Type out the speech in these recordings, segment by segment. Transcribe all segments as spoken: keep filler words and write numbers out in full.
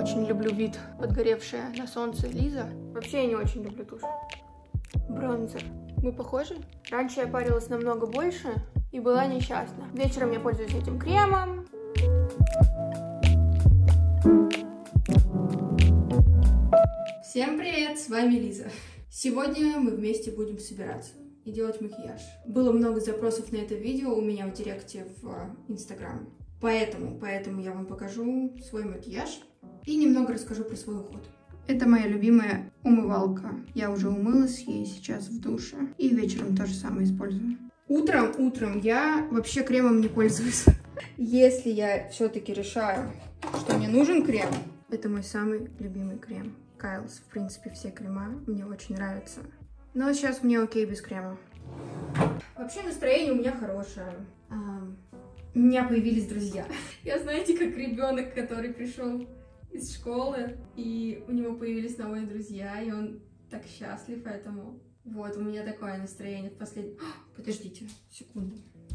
очень люблю вид, подгоревшая на солнце Лиза. Вообще я не очень люблю тушь. Бронзер. Мы похожи? Раньше я парилась намного больше и была несчастна. Вечером я пользуюсь этим кремом. Всем привет, с вами Лиза. Сегодня мы вместе будем собираться и делать макияж. Было много запросов на это видео у меня в директе в Инстаграме. Поэтому, поэтому я вам покажу свой макияж и немного расскажу про свой уход. Это моя любимая умывалка. Я уже умылась ей сейчас в душе. И вечером то же самое использую. Утром, утром я вообще кремом не пользуюсь. Если я все-таки решаю, что мне нужен крем, это мой самый любимый крем. Кайлс. В принципе, все крема мне очень нравятся. Но сейчас мне окей без крема. Вообще настроение у меня хорошее. У меня появились друзья. Я, знаете, как ребенок, который пришел из школы, и у него появились новые друзья, и он так счастлив этому. Вот, у меня такое настроение в последнее... Подождите, секунду.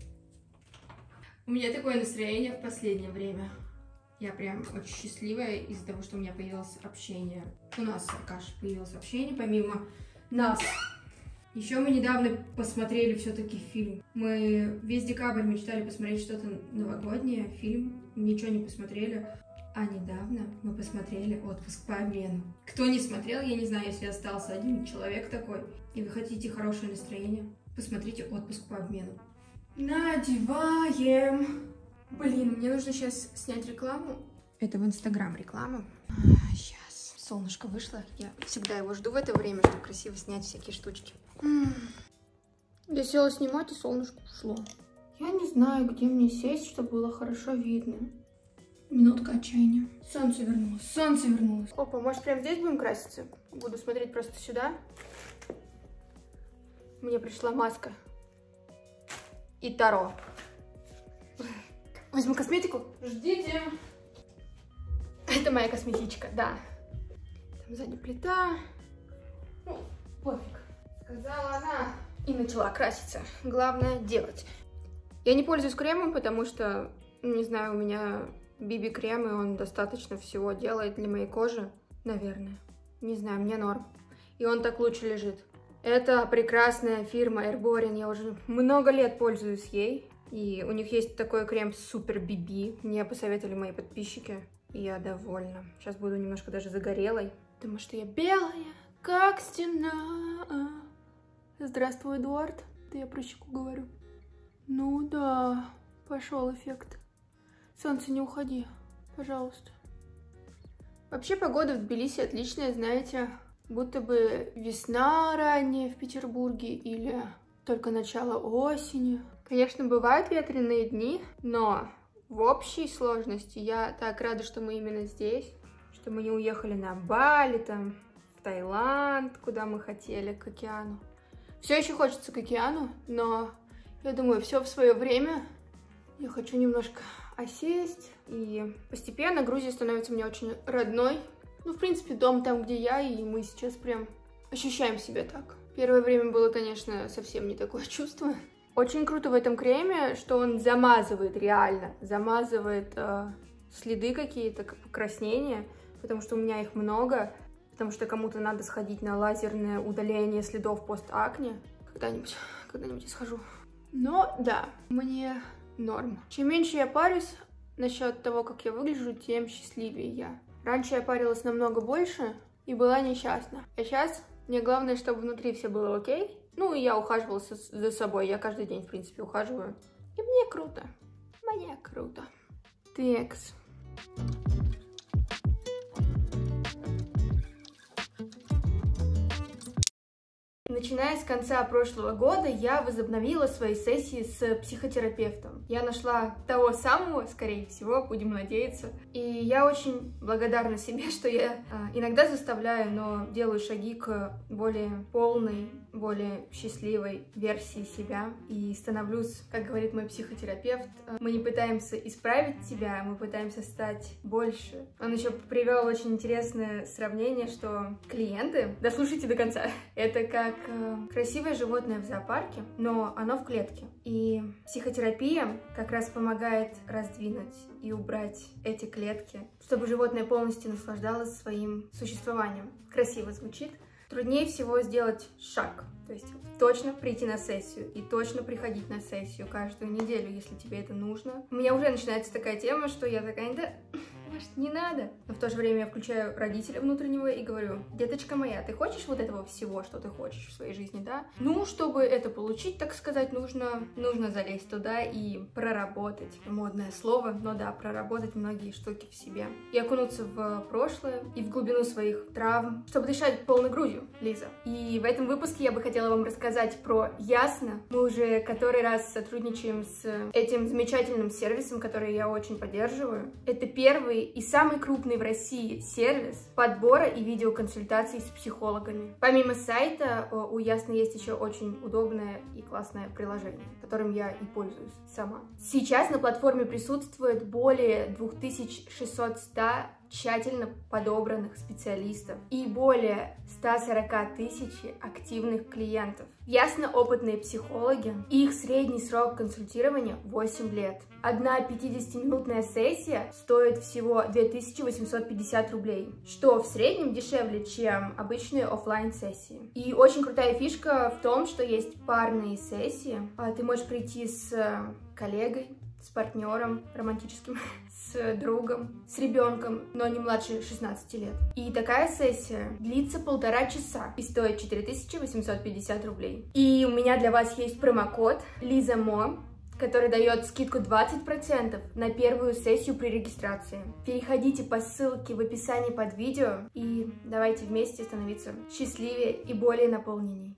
У меня такое настроение в последнее время. Я прям очень счастливая из-за того, что у меня появилось общение. У нас с Аркашей появилось общение, помимо нас. Еще мы недавно посмотрели все-таки фильм. Мы весь декабрь мечтали посмотреть что-то новогоднее, фильм, ничего не посмотрели. А недавно мы посмотрели «Отпуск по обмену». Кто не смотрел, я не знаю, если остался один человек такой, и вы хотите хорошее настроение, посмотрите «Отпуск по обмену». Надеваем. Блин, мне нужно сейчас снять рекламу. Это в Инстаграм реклама. А, сейчас. Солнышко вышло. Я всегда его жду в это время, чтобы красиво снять всякие штучки. Я села снимать, и солнышко ушло. Я не знаю, где мне сесть, чтобы было хорошо видно. Минутка отчаяния. Солнце вернулось. Солнце вернулось. Опа, может, прямо здесь будем краситься? Буду смотреть просто сюда. Мне пришла маска. И таро. Возьму косметику. Ждите. Это моя косметичка, да. Там сзади плита. Ну, пофиг. Сказала она. И начала краситься. Главное делать. Я не пользуюсь кремом, потому что, не знаю, у меня би би-крем, и он достаточно всего делает для моей кожи. Наверное. Не знаю, мне норм. И он так лучше лежит. Это прекрасная фирма Эрборин. Я уже много лет пользуюсь ей. И у них есть такой крем Супер би би. Мне посоветовали мои подписчики. И я довольна. Сейчас буду немножко даже загорелой. Потому что я белая, как стена. Здравствуй, Эдуард. Это я про щеку говорю. Ну да, пошел эффект. Солнце, не уходи, пожалуйста. Вообще погода в Тбилиси отличная, знаете. Будто бы весна ранняя в Петербурге или только начало осени. Конечно, бывают ветреные дни, но в общей сложности я так рада, что мы именно здесь, что мы не уехали на Бали, там, в Таиланд, куда мы хотели, к океану. Все еще хочется к океану, но я думаю, все в свое время. Я хочу немножко осесть, и постепенно Грузия становится мне очень родной. Ну, в принципе, дом там, где я, и мы сейчас прям ощущаем себя так. Первое время было, конечно, совсем не такое чувство. Очень круто в этом креме, что он замазывает реально, замазывает э, следы какие-то, покраснения, потому что у меня их много, потому что кому-то надо сходить на лазерное удаление следов постакне. Когда-нибудь, когда-нибудь я схожу. Но, да, мне норм. Чем меньше я парюсь насчет того, как я выгляжу, тем счастливее я. Раньше я парилась намного больше и была несчастна. А сейчас мне главное, чтобы внутри все было окей. Ну, и я ухаживала за собой. Я каждый день, в принципе, ухаживаю. И мне круто. Мне круто. Текс. Начиная с конца прошлого года я возобновила свои сессии с психотерапевтом. Я нашла того самого, скорее всего, будем надеяться. И я очень благодарна себе, что я а, иногда заставляю, но делаю шаги к более полной, более счастливой версии себя. И становлюсь, как говорит мой психотерапевт, мы не пытаемся исправить себя, мы пытаемся стать больше. Он еще привел очень интересное сравнение, что клиенты, дослушайте до конца, это как красивое животное в зоопарке, но оно в клетке. И психотерапия как раз помогает раздвинуть и убрать эти клетки, чтобы животное полностью наслаждалось своим существованием. Красиво звучит. Труднее всего сделать шаг, то есть точно прийти на сессию и точно приходить на сессию каждую неделю, если тебе это нужно. У меня уже начинается такая тема, что я такая, да, может, не надо. Но в то же время я включаю родителя внутреннего и говорю: деточка моя, ты хочешь вот этого всего, что ты хочешь в своей жизни, да? Ну, чтобы это получить, так сказать, нужно, нужно залезть туда и проработать. Модное слово, но да, проработать многие штуки в себе. И окунуться в прошлое и в глубину своих травм, чтобы дышать полной грудью, Лиза. И в этом выпуске я бы хотела вам рассказать про Ясно. Мы уже который раз сотрудничаем с этим замечательным сервисом, который я очень поддерживаю. Это первый и самый крупный в России сервис подбора и видеоконсультаций с психологами. Помимо сайта, у Ясно есть еще очень удобное и классное приложение, которым я и пользуюсь сама. Сейчас на платформе присутствует более две тысячи шестьсот тщательно подобранных специалистов и более ста сорока тысяч активных клиентов. Ясно опытные психологи, и их средний срок консультирования восемь лет. Одна пятидесятиминутная сессия стоит всего две тысячи восемьсот пятьдесят рублей, что в среднем дешевле, чем обычные офлайн сессии. И очень крутая фишка в том, что есть парные сессии. Ты можешь прийти с коллегой, с партнером романтическим, с другом, с ребенком, но не младше шестнадцати лет. И такая сессия длится полтора часа и стоит четыре тысячи восемьсот пятьдесят рублей. И у меня для вас есть промокод LizaMo, который дает скидку двадцать процентов на первую сессию при регистрации. Переходите по ссылке в описании под видео и давайте вместе становиться счастливее и более наполненней.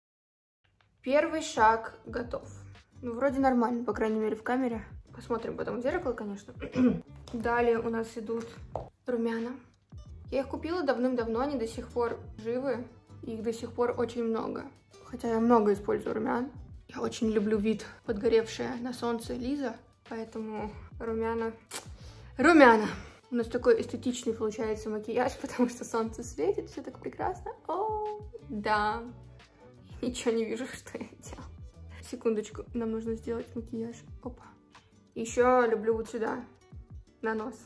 Первый шаг готов. Ну, вроде нормально, по крайней мере, в камере. Посмотрим потом в зеркало, конечно. Далее у нас идут румяна. Я их купила давным-давно, они до сих пор живы. Их до сих пор очень много. Хотя я много использую румян. Я очень люблю вид подгоревшая на солнце Лиза, поэтому румяна... Румяна! У нас такой эстетичный получается макияж, потому что солнце светит, все так прекрасно. О, да. Ничего не вижу, что я делала. Секундочку, нам нужно сделать макияж. Опа. Еще люблю вот сюда, на нос.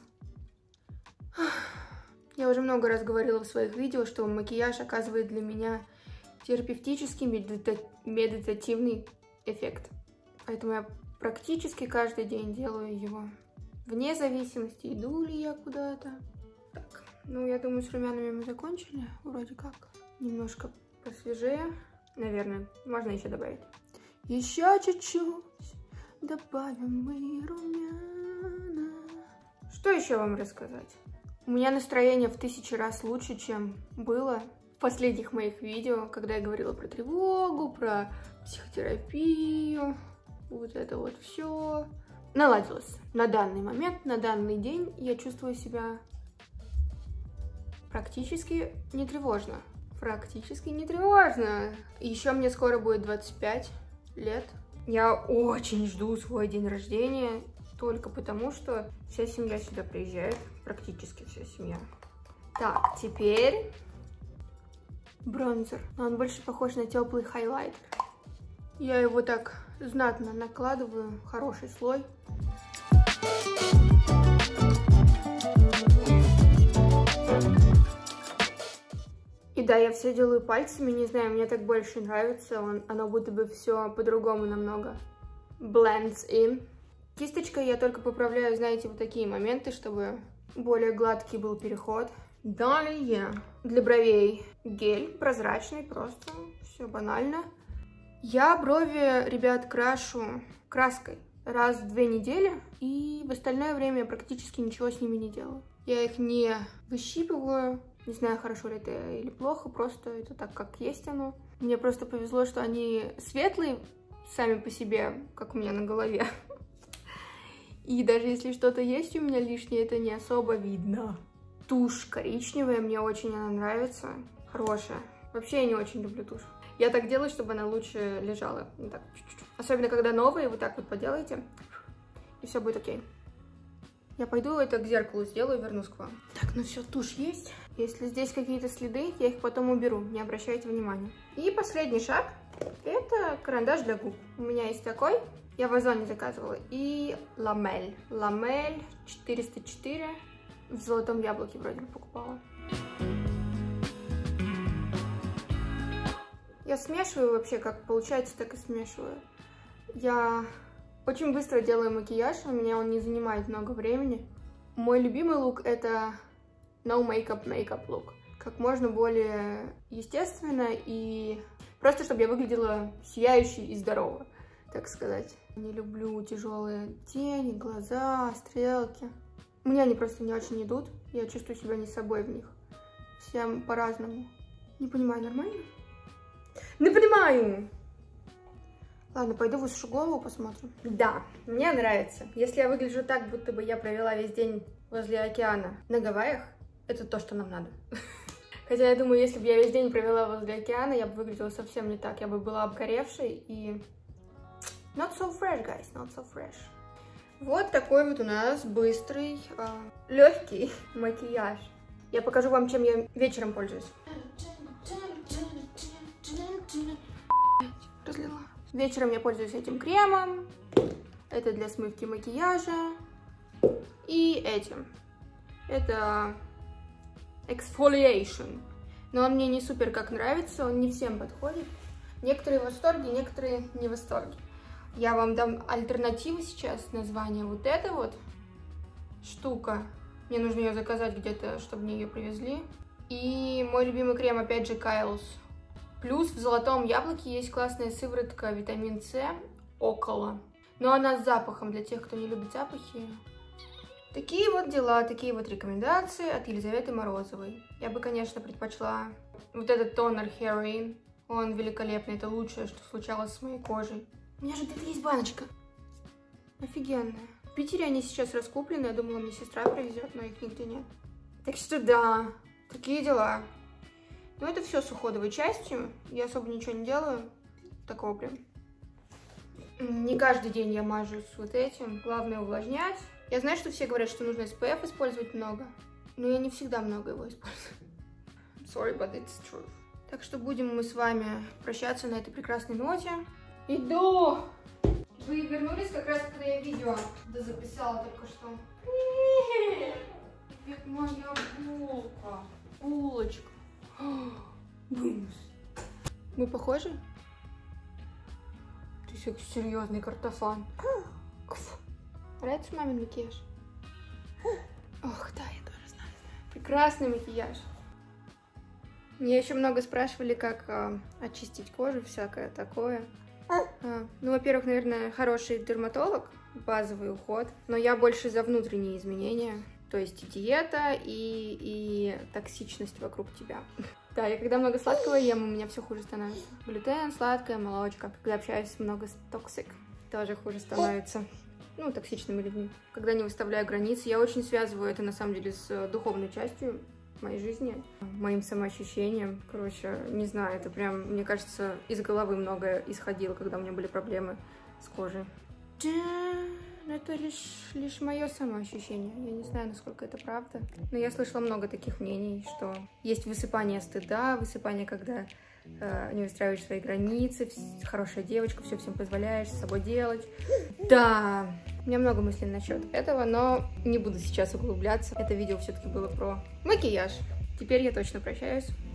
Я уже много раз говорила в своих видео, что макияж оказывает для меня терапевтический, медита... медитативный эффект. Поэтому я практически каждый день делаю его. Вне зависимости, иду ли я куда-то. Так, ну я думаю, с румянами мы закончили. Вроде как. Немножко посвежее. Наверное, можно еще добавить. Еще чуть-чуть добавим мы румяна. Что еще вам рассказать? У меня настроение в тысячу раз лучше, чем было в последних моих видео, когда я говорила про тревогу, про психотерапию. Вот это вот все наладилось. На данный момент, на данный день я чувствую себя практически не тревожно. Практически не тревожно. Еще мне скоро будет двадцать пять лет. Я очень жду свой день рождения, только потому, что вся семья сюда приезжает. Практически вся семья. Так, теперь бронзер. Но он больше похож на теплый хайлайтер. Я его так знатно накладываю. Хороший слой. И да, я все делаю пальцами, не знаю, мне так больше нравится, он, оно будто бы все по-другому намного blends in. Кисточкой я только поправляю, знаете, вот такие моменты, чтобы более гладкий был переход. Далее для бровей гель прозрачный, просто все банально. Я брови, ребят, крашу краской раз в две недели, и в остальное время я практически ничего с ними не делаю. Я их не выщипываю. Не знаю, хорошо ли это или плохо, просто это так, как есть оно. Мне просто повезло, что они светлые сами по себе, как у меня на голове. И даже если что-то есть у меня лишнее, это не особо видно. Тушь коричневая, мне очень она нравится. Хорошая. Вообще я не очень люблю тушь. Я так делаю, чтобы она лучше лежала. Вот так, чуть-чуть. Особенно, когда новые, вот так вот поделаете, и все будет окей. Я пойду это к зеркалу сделаю и вернусь к вам. Так, ну все, тушь есть. Если здесь какие-то следы, я их потом уберу, не обращайте внимания. И последний шаг, это карандаш для губ. У меня есть такой, Я в Озоне заказывала. И ламель. Ламель четыреста четыре. В Золотом Яблоке вроде бы покупала. Я смешиваю вообще, как получается, так и смешиваю. Я очень быстро делаю макияж, у меня он не занимает много времени. Мой любимый лук — это no makeup makeup лук. Как можно более естественно и просто, чтобы я выглядела сияющей и здорово, так сказать. Не люблю тяжелые тени, глаза, стрелки. Мне они просто не очень идут, я чувствую себя не собой в них. Всем по-разному. Не понимаю, нормально? Не понимаю! Ладно, пойду высушу голову, посмотрим. Да, мне нравится. Если я выгляжу так, будто бы я провела весь день возле океана на Гавайях, это то, что нам надо. Хотя я думаю, если бы я весь день провела возле океана, я бы выглядела совсем не так. Я бы была обгоревшей и... Not so fresh, guys, not so fresh. Вот такой вот у нас быстрый, э, легкий макияж. Я покажу вам, чем я вечером пользуюсь. Разлила. Вечером я пользуюсь этим кремом. Это для смывки макияжа. И этим. Это exfoliation. Но он мне не супер как нравится, он не всем подходит. Некоторые в восторге, некоторые не в восторге. Я вам дам альтернативу сейчас, название. Вот эта вот штука. Мне нужно ее заказать где-то, чтобы мне ее привезли. И мой любимый крем, опять же, Kyle's. Плюс в Золотом Яблоке есть классная сыворотка витамин С около. Но она с запахом, для тех, кто не любит запахи. Такие вот дела, такие вот рекомендации от Елизаветы Морозовой. Я бы, конечно, предпочла вот этот тонер Hair In. Он великолепный, это лучшее, что случалось с моей кожей. У меня же где-то есть баночка. Офигенная. В Питере они сейчас раскуплены, я думала, мне сестра привезет, но их нигде нет. Так что да, такие дела. Но это все с уходовой частью. Я особо ничего не делаю. Такого прям. Не каждый день я мажусь вот этим. Главное увлажнять. Я знаю, что все говорят, что нужно эс пэ эф использовать много. Но я не всегда много его использую. Sorry, but it's true. Так что будем мы с вами прощаться на этой прекрасной ноте. Иду! Вы вернулись как раз, когда я видео дозаписала только что. Привет, моя булка. Булочка. Бумс. Мы похожи? Ты как серьезный картофан. Нравится мамин макияж? Ох, да, я тоже знаю. Прекрасный макияж. Меня еще много спрашивали, как э, очистить кожу, всякое такое. А, ну, во-первых, наверное, хороший дерматолог, базовый уход. Но я больше за внутренние изменения. То есть и диета, и, и токсичность вокруг тебя. Да, я когда много сладкого ем, у меня все хуже становится. Глютен, сладкая, молочка. Когда общаюсь с много токсик, тоже хуже становится. Ну, токсичными людьми. Когда не выставляю границы, я очень связываю это, на самом деле, с духовной частью моей жизни, моим самоощущением. Короче, не знаю, это прям, мне кажется, из головы многое исходило, когда у меня были проблемы с кожей. Это лишь, лишь мое самоощущение. Я не знаю, насколько это правда. Но я слышала много таких мнений, что есть высыпание стыда, высыпание, когда э, не выстраиваешь свои границы, хорошая девочка, все всем позволяешь с собой делать. Да, у меня много мыслей насчет этого, но не буду сейчас углубляться. Это видео все-таки было про макияж. Теперь я точно прощаюсь.